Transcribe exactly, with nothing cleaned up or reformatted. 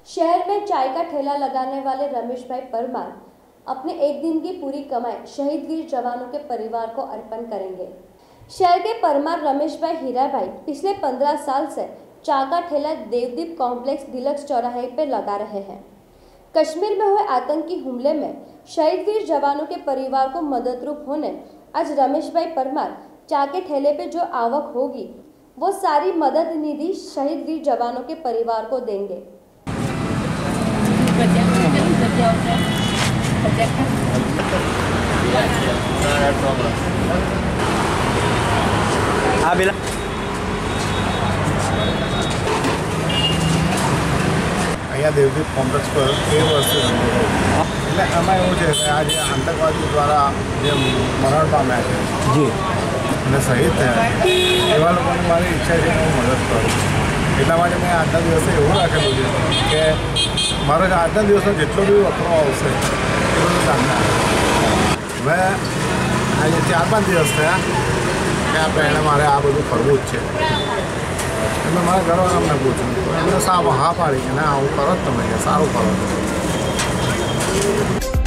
शहर में चाय का ठेला लगाने वाले रमेश भाई परमार अपने एक दिन की पूरी कमाई शहीद वीर जवानों के परिवार को अर्पण करेंगे। शहर के परमार रमेश भाई हीरा भाई पिछले पंद्रह साल से चाय का ठेला देवदीप कॉम्प्लेक्स डीलक्स चौराहे पर लगा रहे हैं। कश्मीर में हुए आतंकी हमले में शहीद वीर जवानों के परिवार को मददरूप होने आज रमेश भाई परमार चाय के ठेले पे जो आवक होगी वो सारी मदद निधि शहीद वीर जवानों के परिवार को देंगे। अँ देवदीप कॉम्प्लेक्स पर तेर वर्ष એટલે આમાં એવું છે કે આ જે આતંકવાદી દ્વારા જે મરણ પામ્યા છે જી અને શહીદ થયા એવા લોકોની મારી ઈચ્છા છે કે હું મદદ કરું। એટલા માટે મેં આજના દિવસે એવું રાખેલું છે કે મારો આજના દિવસનો જેટલો બી વપરાવ આવશે એ બધું સામે હવે આજે ચાર પાંચ દિવસ થયા કે આપણે એને મારે આ બધું કરવું જ છે। मैं मारा घरवाला मैं पूछूँ तो एमने साहब हाँ पाड़ी कि ना हूँ करो तो मैं सारू करो।